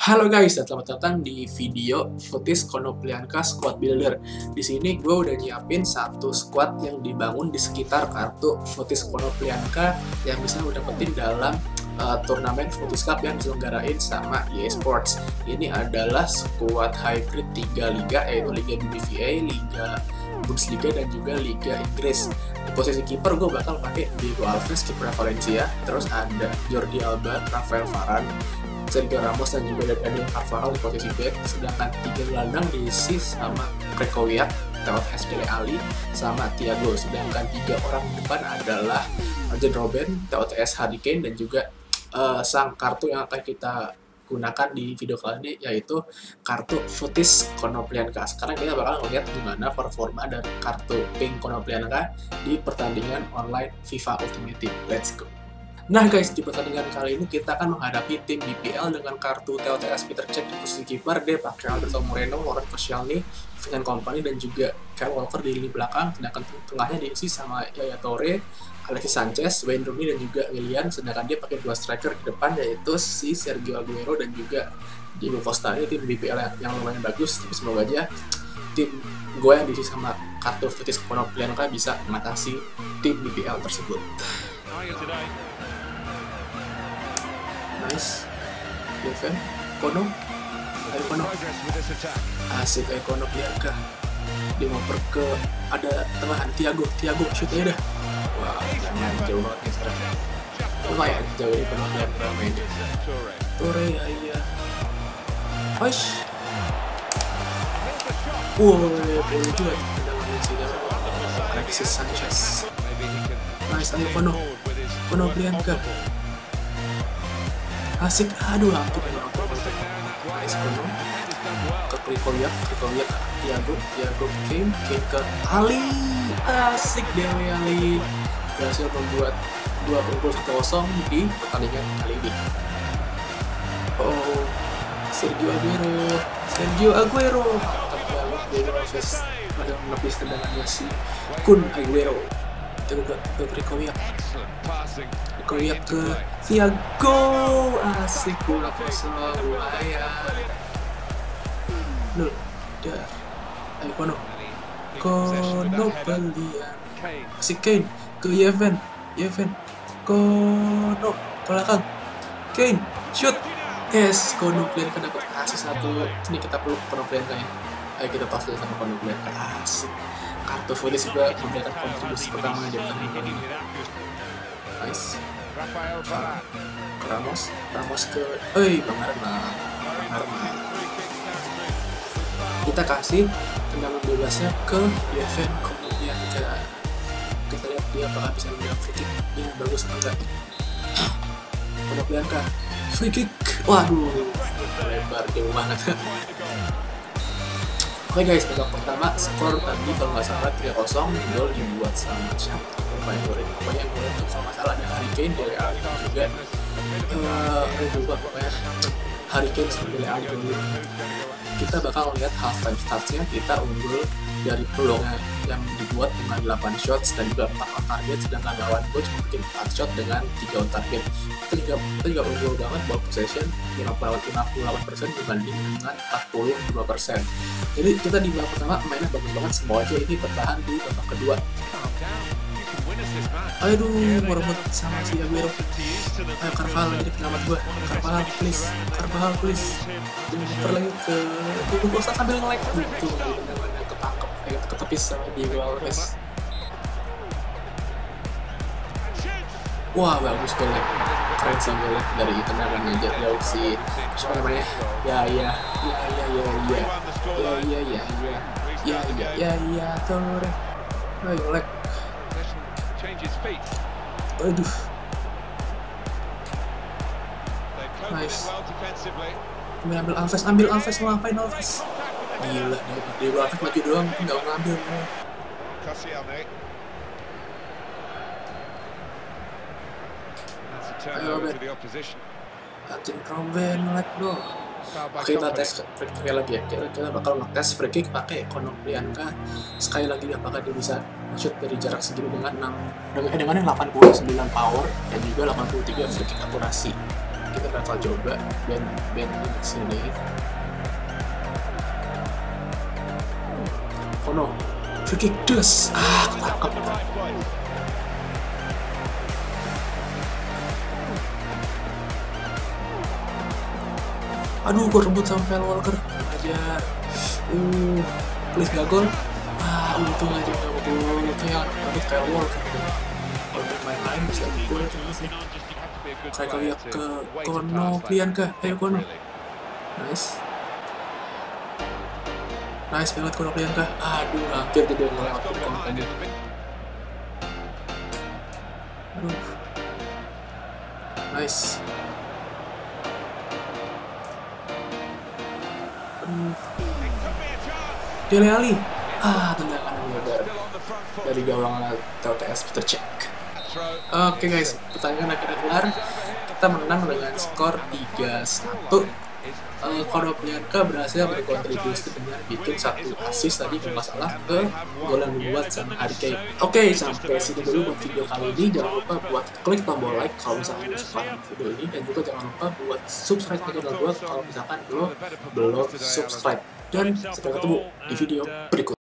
Halo guys, dan selamat datang di video Futis Konoplyanka Squad Builder. Di sini gue udah nyiapin satu squad yang dibangun di sekitar kartu Futis Konoplyanka yang bisa lo dapetin dalam turnamen Futis Cup yang diselenggarain sama EA Sports. Ini adalah squad hybrid 3 liga, yaitu Liga BBVA, Liga Bundesliga, dan juga Liga Inggris. Di posisi kiper gue bakal pakai Diego Alves, kiper Valencia. Terus ada Jordi Alba, Rafael Varane, Sergio Ramos, dan juga Daniel Carvajal di posisi back. Sedangkan 3 gelandang diisi sama Krychowiak, TOTS Dele Alli, sama Thiago. Sedangkan 3 orang di depan adalah Arjen Robben, TOTS Harry Kane, dan juga sang kartu yang akan kita gunakan di video kali ini, yaitu kartu Futis Konoplyanka. Sekarang kita bakal ngeliat gimana performa dari kartu Pink Konoplyanka di pertandingan online FIFA Ultimate Team. Let's go! Nah guys, di pertandingan kali ini kita akan menghadapi tim BPL dengan kartu TOTS Peter Cech di posisi kiper. Dia pakai Alberto Moreno, Laurent Koscielny, Vincent Kompany, dan juga Kyle Walker di lini belakang. Sedangkan tengahnya diisi sama Yaya Toure, Alexis Sanchez, Wayne Rooney, dan juga Willian. Sedangkan dia pakai 2 striker di depan, yaitu si Sergio Aguero dan juga Diego Costa. Ini tim BPL yang lumayan bagus, tapi semoga aja tim gue yang diisi sama kartu Futis Konoplyanka bisa mengatasi tim BPL tersebut. Nice, Deven, Kono, asik Konoplyanka. Dia ngoper ke ada tengahan Thiago, shoot aja dah. Wah, jangan jauh banget nih sekarang. Lumayan jauh dari Konoplyanka main. Toure, iya. Oish. Boleh juga tendangannya sih dari Alexis Sanchez. Nice, ayo Konoplyanka. Asik, aduh hampir nice Kono ke Krychowiak, Thiago, Kane ke Ali. Asik, Dele Alli berhasil membuat 2-1 di pertandingan kali ini. Oh, Sergio Aguero mantap banget. Diego Alves pada menepis tendangannya si Kun Aguero. Itu ke Krychowiak ke Thiago. Asik, bola kosong, lumayan. Nul, dah. Ayo Kono belian. Asik, Kane ke Yeven, Kono belakang, Kane shoot. Yes, Konoplyanka dapat asis 1. Ini kita perlu Konoplyanka ya. Ayo kita pas dulu sama Konoplyanka. Asik, kartu Futis juga memberikan kontribusi pertama di pertandingan ini. Nice. Ramos ke Bang Arma. Kita kasih tendangan bebasnya ke Yeven Konoplyanka. Kita lihat dia apakah bisa menang free kick yang bagus atau enggak. Konoplyanka free kick. Waduh, lebar jauh banget. Oke guys, babak pertama skor tadi kalau nggak salah 3-0, gol dibuat sama siapa? Pokoknya yang gue untuk sama masalah ada Harry Kane, Dele Alli, juga pokoknya Harry Kane sama Dele Alli dulu. Kita bakal lihat halftime statsnya. Kita unggul dari peluangnya yang dibuat dengan 8 shots dan juga 4 on target, sedangkan lawan gue cuma bikin 4 shot dengan 3 on target. Kita juga unggul banget ball possession 58% dibanding dengan 42%. Jadi kita di babak pertama mainnya bagus banget, semua aja ini bertahan di babak kedua. Aduh, merebut sama si Aguero. Ayo Carvajal, jadi penyelamat gue. Carvajal please. Jangan super lagi ke Diego Costa sambil nge-lag. Itu tendangannya ketangkep, ketepis sama Diego Alves. Wah, bagus golnya. Keren sih golnya dari tendangannya jauh si siapa namanya? Ya, Toure. Ayo nge-lag. Aduh. Nice. Ambil Alves, mau ngapain Alves? Gila, dia Alves maju doang, mungkin gak ngambil. Ayo Arjen Robben lag dong. Oke, kita tes free kick lagi ya. Kita bakal ngetes free kick pakai Konoplyanka sekali lagi, apakah dia bisa shoot dari jarak segini dengan 89 power dan juga 83 free kick akurasi. kita bakal coba band ini sini. Oh no, free kick des. Ketangkep. Aduh, gue rebut sama Kyle Walker aja. Please gak gol. Untung aja gak gol. Itu yang rebut Kyle Walker. Kalau bermain lain bisa gol terus sih. Saya lihat ke Konoplyanka. Ayo Kono. Nice banget Konoplyanka. Aduh, hampir jadi ngelewat Kono tadi. Aduh. Nice. Dele Alli. Tendangan yang lebar dari gawang TTS Peter Cech. Oke guys, pertandingan akhirnya kelar. Kita menang dengan skor 3-1. Konoplyanka berhasil berkontribusi dengan bikin 1 assist tadi kalau nggak salah ke gol yang dibuat sama Harry Kane. Oke, sampai sini dulu buat video kali ini. Jangan lupa buat klik tombol like kalau misalkan suka video ini, dan juga jangan lupa buat subscribe ke channel gue kalau misalkan lo belum subscribe. Dan sampai ketemu di video berikutnya.